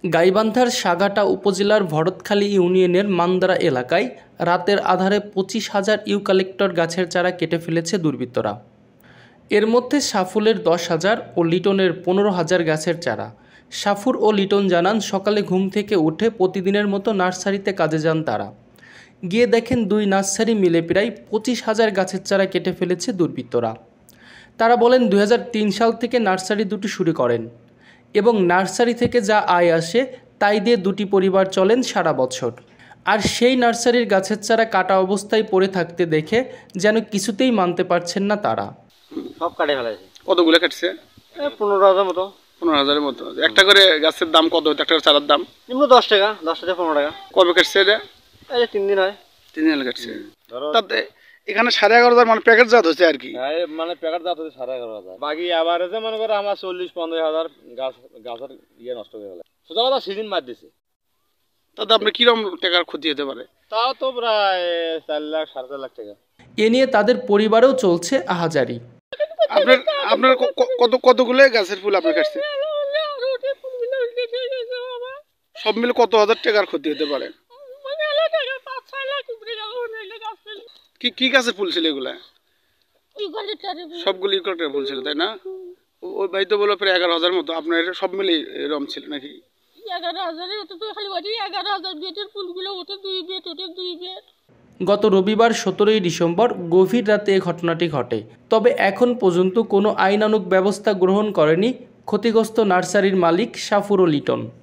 গাইবান্ধার সাগাটা উপজেলার ভরতখালী ইউনিয়নের মান্দারা এলাকায় রাতের আধারে 25,000 ইউক্যালিপ্টাস গাছের চারা কেটে ফেলেছে দুর্বৃত্তরা। এর মধ্যে সাফুলের 10,000 ও লিটনের 15,000 গাছের চারা। সাফুর ও লিটন জানান, সকালে ঘুম থেকে উঠে প্রতিদিনের মতো নার্সারিতে কাজে যান তারা। গিয়ে দেখেন দুই নার্সারি মিলে প্রায় 25,000 গাছের চারা কেটে ফেলেছে দুর্বৃত্তরা। তারা বলেন 2003 সাল থেকে নার্সারি দুটি শুরু করেন এবং নার্সারি থেকে যা আয় আসে তাই দিয়ে দুটি পরিবার চলেন সারা বছর। আর সেই নার্সারির গাছের চারা কাটা অবস্থায় পড়ে থাকতে দেখে যেন কিছুতেই মানতে পারছেন না তারা। সব কাটে ফেলেছে। কতগুলো কাটছে? 15,000 মতো। 15,000-এর মতো। একটা করে গাছের দাম কত? একটা চারার দাম নিম্ন 10 টাকা, 10 থেকে 15 টাকা। কবে কাটছে এটা? এই 3 দিন হয়। 3 দিন কাটছে। তাতে এখানে 11,500 মানে প্যাকেট জাত হচ্ছে আর কি। মানে প্যাকেট জাত হচ্ছে 11,500। বাকি এভারেজে মনে করে আমার 40-50,000 গাছের ইয়ে নষ্ট হয়ে গেল। সোজা কথা সিজন মার দিছে। তাতে আপনার কিরকম টাকার ক্ষতি হতে পারে? তাও তো প্রায় 4 লাখ 4.5 লাখ টাকা। এ নিয়ে তাদের পরিবারেও চলছে আহাজারি। আপনার কতগুলো গাছের ফুল আপনার কাটছে? সব মিলে কত হাজার টাকার ক্ষতি হতে পারে? কি গাছের ফুল ছিল এগুলা? সবগুলো ইউক্যালিপ্টাস ফুল ছিল, তাই না? ওই ভাই তো বললো প্রায় 11,000 মতো। আপনার সব মিলে এরকম ছিল নাকি? 11,000 গত রবিবার 17 ডিসেম্বর গভীর রাতে এ ঘটনাটি ঘটে। তবে এখন পর্যন্ত কোনো আইনানুগ ব্যবস্থা গ্রহণ করেনি ক্ষতিগ্রস্ত নার্সারির মালিক সাফুর ও লিটন।